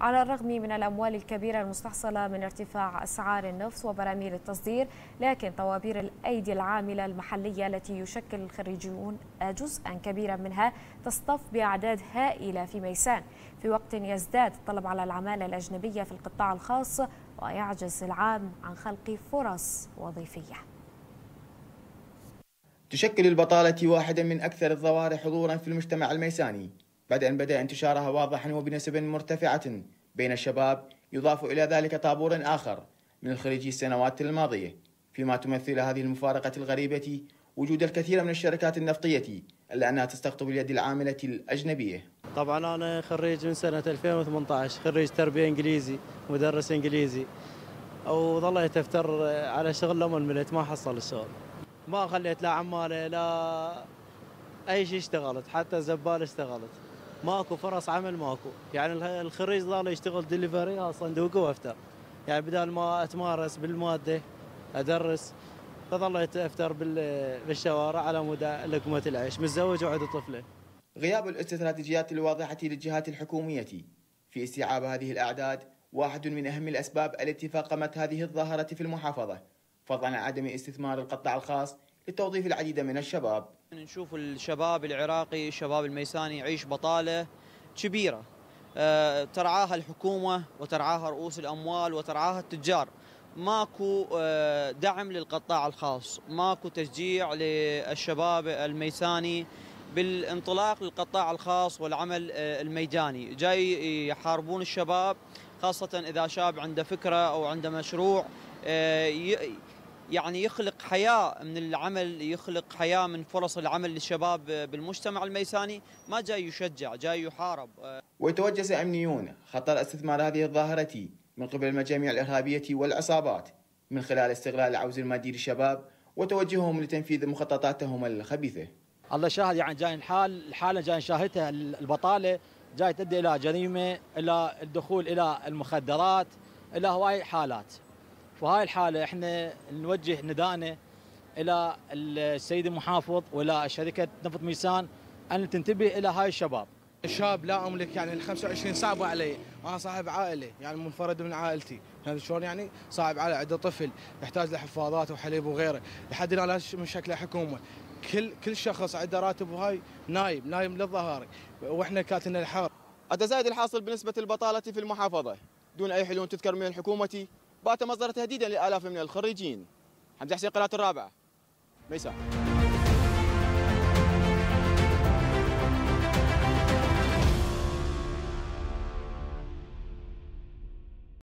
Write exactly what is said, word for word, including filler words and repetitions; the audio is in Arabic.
على الرغم من الأموال الكبيرة المستحصلة من ارتفاع أسعار النفط وبراميل التصدير، لكن طوابير الأيدي العاملة المحلية التي يشكل الخريجون جزءا كبيرا منها تصطف بأعداد هائلة في ميسان، في وقت يزداد الطلب على العمالة الأجنبية في القطاع الخاص ويعجز العام عن خلق فرص وظيفية. تشكل البطالة واحدا من أكثر الظواهر حضورا في المجتمع الميساني، بعد أن بدأ انتشارها واضحا وبنسب مرتفعة بين الشباب، يضاف إلى ذلك طابور آخر من خريجي السنوات الماضية، فيما تمثل هذه المفارقة الغريبة وجود الكثير من الشركات النفطية إلا أنها تستقطب اليد العاملة الأجنبية. طبعا أنا خريج من سنة ألفين وثمانية عشر، خريج تربية إنجليزي، مدرس إنجليزي، وظليت أفتر على شغل لما مليت ما حصل الشغل، ما خليت لا عمالة لا أي شيء اشتغلت، حتى زبال اشتغلت، ماكو فرص عمل ماكو، يعني الخريج ظل يشتغل دليفري صندوق وافتر، يعني بدل ما أتمارس بالمادة أدرس فظليت أفتر بالشوارع على مدى لقمة العيش، متزوج وعندي طفلة. غياب الاستراتيجيات الواضحة للجهات الحكومية في استيعاب هذه الأعداد واحد من أهم الأسباب التي فاقمت هذه الظاهرة في المحافظة، فضلا عن عدم استثمار القطاع الخاص لتوظيف العديد من الشباب. نشوف الشباب العراقي، الشباب الميساني يعيش بطالة كبيرة أه ترعاها الحكومة وترعاها رؤوس الأموال وترعاها التجار. ماكو أه دعم للقطاع الخاص، ماكو تشجيع للشباب الميساني بالانطلاق للقطاع الخاص والعمل أه الميداني. جاي يحاربون الشباب، خاصة إذا شاب عنده فكرة أو عنده مشروع أه يعني يخلق حياة من العمل، يخلق حياة من فرص العمل للشباب بالمجتمع الميساني، ما جاي يشجع، جاي يحارب. ويتوجس أمنيون خطر استثمار هذه الظاهرة من قبل المجاميع الإرهابية والعصابات من خلال استغلال العوز المادي للشباب وتوجههم لتنفيذ مخططاتهم الخبيثة. الله شاهد، يعني جاي الحال الحالة جاي نشاهدها، البطالة جاي تؤدي إلى جريمة، إلى الدخول إلى المخدرات، إلى هواي حالات. وهاي الحالة احنا نوجه نداءنا الى السيد المحافظ والى شركة نفط ميسان ان تنتبه الى هاي الشباب. الشاب لا املك يعني ال خمسة وعشرين صعبة علي، انا صاحب عائلة يعني منفرد من عائلتي، يعني شلون يعني صاحب عائلة عنده طفل يحتاج لحفاضات وحليب وغيره، لحد الان لازم من شكله حكومة، كل كل شخص عنده راتب وهاي نايم نايم للظهاري، واحنا كاتنا الحار. التزايد الحاصل بنسبة البطالة في المحافظة دون اي حلول تذكر من الحكومة بات مصدر تهديدا لآلاف من الخريجين. حمزة حسين، قناة الرابعة، ميسان.